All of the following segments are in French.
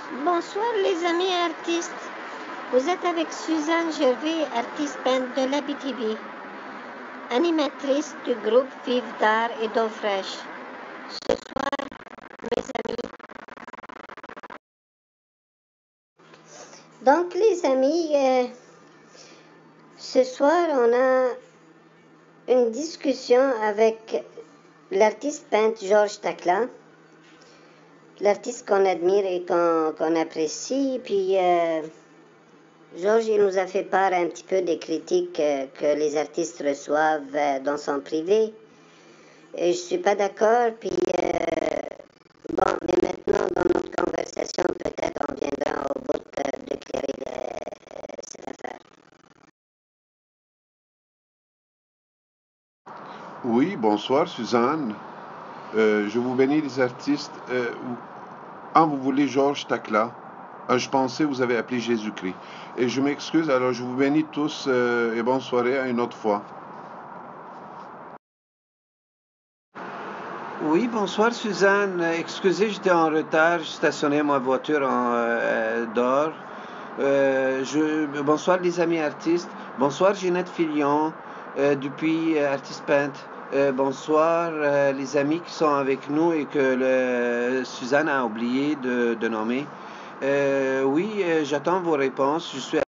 Bonsoir les amis artistes. Vous êtes avec Suzanne Gervais, artiste peintre de l'Abitibi, animatrice du groupe Vive d'art et d'eau fraîche. Ce soir, mes amis. Donc les amis, ce soir on a une discussion avec l'artiste peintre Georges Tacla, l'artiste qu'on admire et qu'on apprécie. Puis Georges, il nous a fait part un petit peu des critiques que les artistes reçoivent dans son privé. Et je suis pas d'accord, puis bon, mais maintenant, dans notre conversation, peut-être on viendra au bout de clairer cette affaire. Oui, bonsoir Suzanne. Je vous bénis les artistes. Vous voulez Georges Tacla? Je pensais vous avez appelé Jésus-Christ. Et je m'excuse, alors je vous bénis tous et bonne soirée à une autre fois. Oui, bonsoir Suzanne. Excusez, j'étais en retard. Je stationnais ma voiture dehors. Bonsoir les amis artistes. Bonsoir Ginette Filion, depuis artiste peintre. Bonsoir les amis qui sont avec nous et que Suzanne a oublié de nommer. Oui, j'attends vos réponses. Je suis...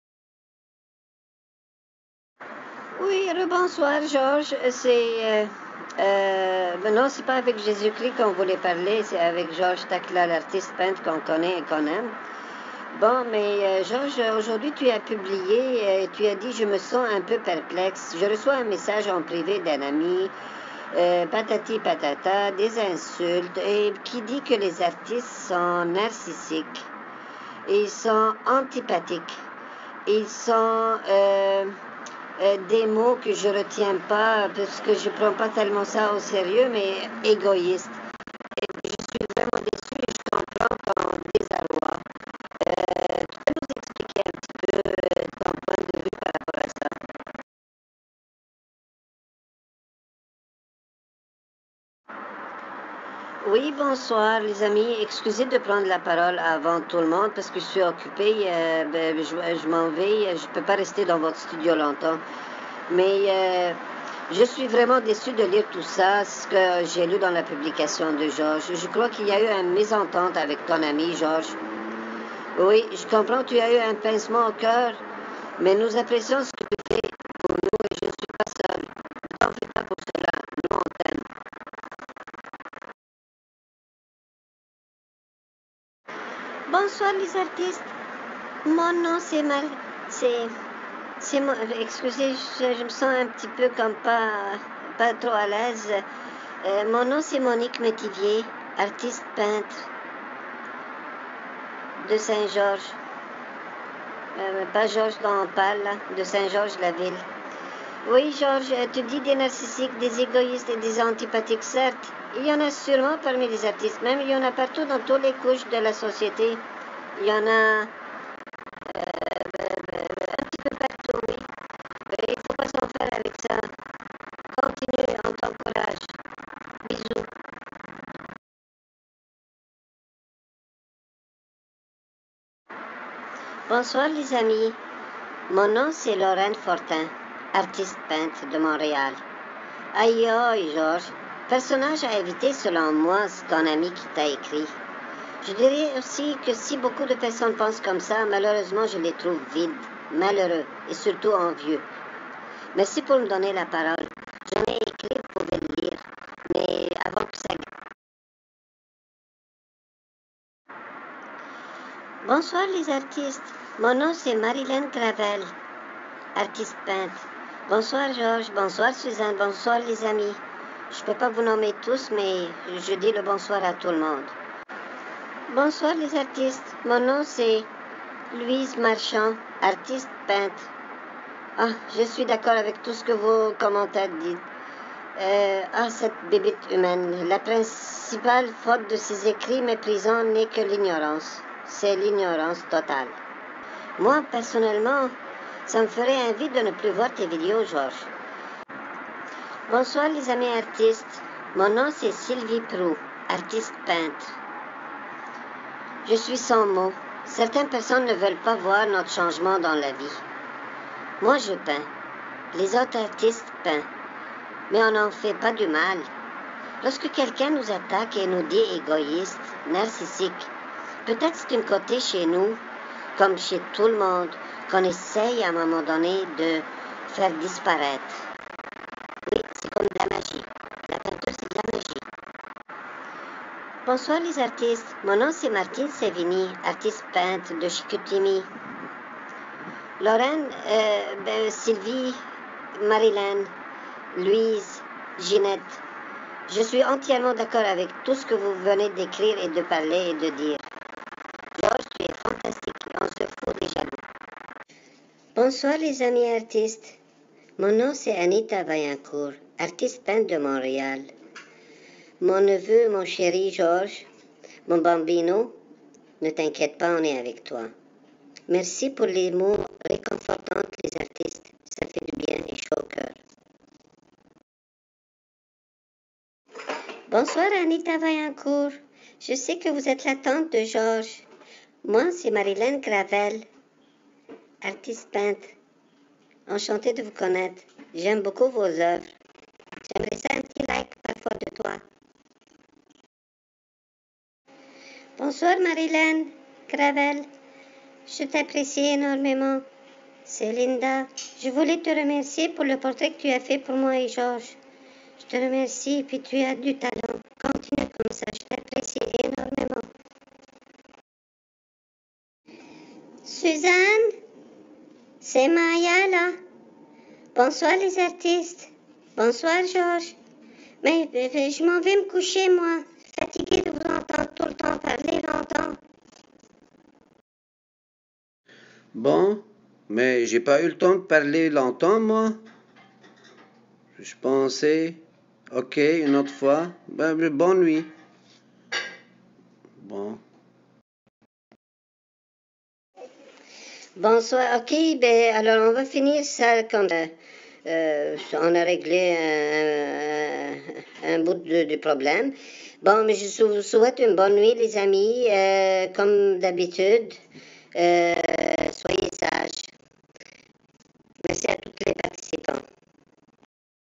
Oui, rebonsoir Georges. Non, c'est pas avec Jésus-Christ qu'on voulait parler, c'est avec Georges Tacla, l'artiste peintre qu'on connaît et qu'on aime. Bon, mais Georges, aujourd'hui tu as publié, tu as dit « Je me sens un peu perplexe. Je reçois un message en privé d'un ami, patati patata, des insultes, et qui dit que les artistes sont narcissiques, ils sont antipathiques, ils sont des mots que je retiens pas parce que je prends pas tellement ça au sérieux, mais égoïstes. Et je suis vraiment déçue et je comprends ton désarroi. Tu peux nous expliquer un petit peu ton point de vue par rapport à ça? Oui, bonsoir les amis. Excusez de prendre la parole avant tout le monde parce que je suis occupée. Je m'en vais. Je ne peux pas rester dans votre studio longtemps. Mais je suis vraiment déçue de lire tout ça, ce que j'ai lu dans la publication de Georges. Je crois qu'il y a eu une mésentente avec ton ami Georges. Oui, je comprends que tu as eu un pincement au cœur, mais nous apprécions ce que tu fais pour nous et je ne suis pas seule. Ne t'en fais pas pour cela. Nous, on t'aime. Bonsoir les artistes. Mon nom c'est excusez, je me sens un petit peu comme pas trop à l'aise. Mon nom c'est Monique Métivier, artiste peintre de Saint-Georges. Pas Georges dont on parle, là, de Saint-Georges-la-Ville. Oui, Georges, tu dis des narcissiques, des égoïstes et des antipathiques, certes. Il y en a sûrement parmi les artistes, même il y en a partout dans toutes les couches de la société. Il y en a un petit peu partout, oui. Il ne faut pas s'en faire avec ça. Continue, on t'encourage. Bisous. Bonsoir les amis. Mon nom c'est Lorraine Fortin, artiste peintre de Montréal. Aïe aïe, Georges. Personnage à éviter selon moi, c'est ton ami qui t'a écrit. Je dirais aussi que si beaucoup de personnes pensent comme ça, malheureusement je les trouve vides, malheureux et surtout envieux. Merci pour me donner la parole. J'en ai écrit, vous pouvez le lire, mais avant que ça... Bonsoir les artistes. Mon nom c'est Marilyn Gravel, artiste peintre. Bonsoir Georges, bonsoir Suzanne, bonsoir les amis. Je ne peux pas vous nommer tous, mais je dis le bonsoir à tout le monde. Bonsoir les artistes. Mon nom c'est Louise Marchand, artiste peintre. Je suis d'accord avec tout ce que vos commentaires disent. Cette bébite humaine. La principale faute de ces écrits méprisants n'est que l'ignorance. C'est l'ignorance totale. Moi, personnellement, ça me ferait envie de ne plus voir tes vidéos, Georges. Bonsoir les amis artistes. Mon nom c'est Sylvie Proulx, artiste peintre. Je suis sans mots. Certaines personnes ne veulent pas voir notre changement dans la vie. Moi, je peins. Les autres artistes peignent. Mais on n'en fait pas du mal. Lorsque quelqu'un nous attaque et nous dit égoïste, narcissique, peut-être c'est un côté chez nous, comme chez tout le monde, qu'on essaye à un moment donné de faire disparaître. Oui, c'est comme de la magie. La peinture, c'est de la magie. Bonsoir les artistes. Mon nom c'est Martine Sevigny, artiste peintre de Chicoutimi. Lorraine, Sylvie, Marilyn, Louise, Ginette. Je suis entièrement d'accord avec tout ce que vous venez d'écrire et de parler et de dire. Georges, tu es fantastique et on se fout des jaloux. Bonsoir les amis artistes. Mon nom c'est Anita Vaillancourt, artiste peintre de Montréal. Mon neveu, mon chéri Georges, mon bambino, ne t'inquiète pas, on est avec toi. Merci pour les mots réconfortants, les artistes. Ça fait du bien et chaud au cœur. Bonsoir Anita Vaillancourt. Je sais que vous êtes la tante de Georges. Moi, c'est Marilyn Gravel, artiste peintre. Enchantée de vous connaître. J'aime beaucoup vos œuvres. J'aimerais ça un petit like parfois de toi. Bonsoir Marilyn Gravel. Je t'apprécie énormément. C'est Linda. Je voulais te remercier pour le portrait que tu as fait pour moi et Georges. Je te remercie et puis tu as du talent. Continue comme ça, je t'apprécie énormément. Suzanne, c'est Maya là. Bonsoir les artistes. Bonsoir Georges. Mais je m'en vais me coucher moi. Fatiguée de vous entendre tout le temps parler longtemps. Bon, mais j'ai pas eu le temps de parler longtemps, moi. Je pensais, ok, une autre fois. Bonne nuit. Bon. Bonsoir, ok, alors on va finir ça comme on a réglé un bout du problème. Bon, mais je vous souhaite une bonne nuit, les amis. Comme d'habitude, soyez sages. Merci à toutes les personnes.